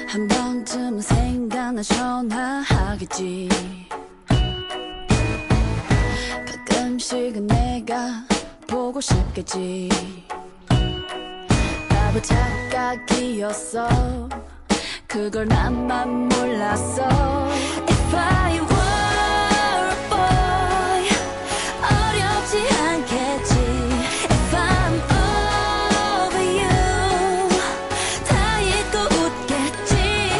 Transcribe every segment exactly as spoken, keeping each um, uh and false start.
한 번쯤은 생각나 전화하겠지. 가끔씩은 내가 보고 싶겠지. 바보 착각이었어. 그걸 나만 몰랐어. If I were a boy 어렵지 않겠지. If I'm over you 다 잊고 웃겠지.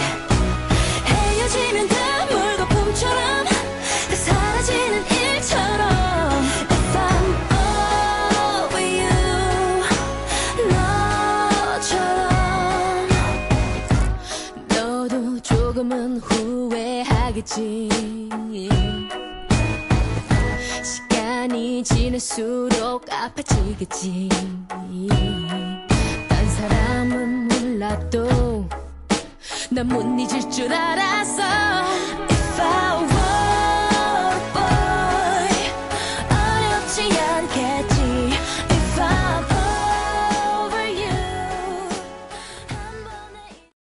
헤어지면 다 물거품처럼 다 사라지는 일처럼. If I'm over you 너처럼 너도 조금은 후회하겠지. 시간이 지날수록 아파지겠지. 딴 사람은 몰라도 난 못 잊을 줄 알았어.